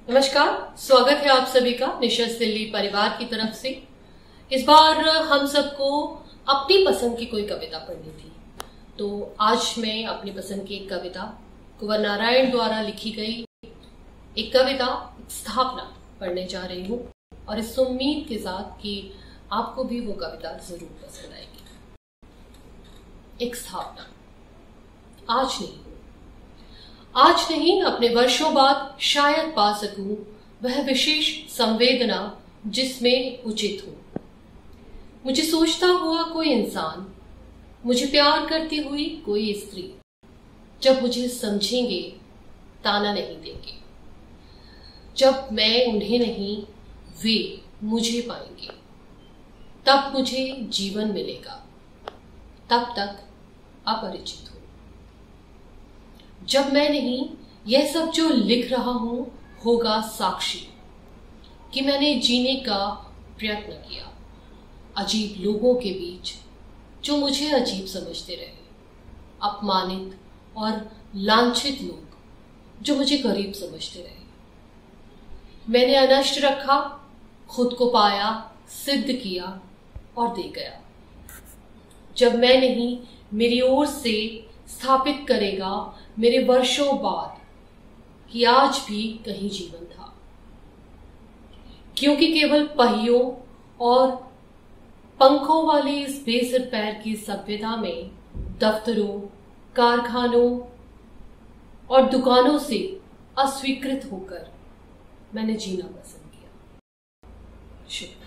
नमस्कार, स्वागत है आप सभी का निशस दिल्ली परिवार की तरफ से। इस बार हम सबको अपनी पसंद की कोई कविता पढ़नी थी, तो आज मैं अपनी पसंद की एक कविता कुंवर नारायण द्वारा लिखी गई एक कविता स्थापना पढ़ने जा रही हूँ और इस उम्मीद के साथ कि आपको भी वो कविता जरूर पसंद आएगी। एक स्थापना। आज नहीं अपने वर्षों बाद शायद पा सकूं वह विशेष संवेदना जिसमें उचित हो। मुझे सोचता हुआ कोई इंसान, मुझे प्यार करती हुई कोई स्त्री, जब मुझे समझेंगे ताना नहीं देंगे। जब मैं उन्हें नहीं वे मुझे पाएंगे, तब मुझे जीवन मिलेगा, तब तक अपरिचित हो। जब मैं नहीं, यह सब जो लिख रहा हूं होगा साक्षी कि मैंने जीने का प्रयत्न किया अजीब लोगों के बीच जो मुझे अजीब समझते रहे, अपमानित और लांछित लोग जो मुझे गरीब समझते रहे। मैंने अनष्ट रखा, खुद को पाया, सिद्ध किया और दे गया। जब मैं नहीं, मेरी ओर से स्थापित करेगा मेरे वर्षों बाद कि आज भी कहीं जीवन था, क्योंकि केवल पहियों और पंखों वाली इस बेसिर पैर की सभ्यता में दफ्तरों, कारखानों और दुकानों से अस्वीकृत होकर मैंने जीना पसंद किया। शुक्रिया।